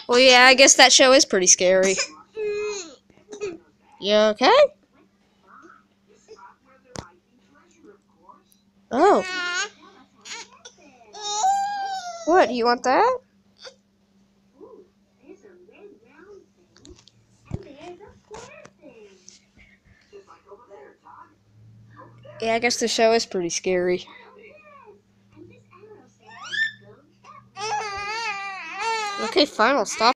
Well, yeah, I guess that show is pretty scary. You okay? Oh. What, you want that? Yeah, I guess the show is pretty scary. Okay, fine, I'll stop.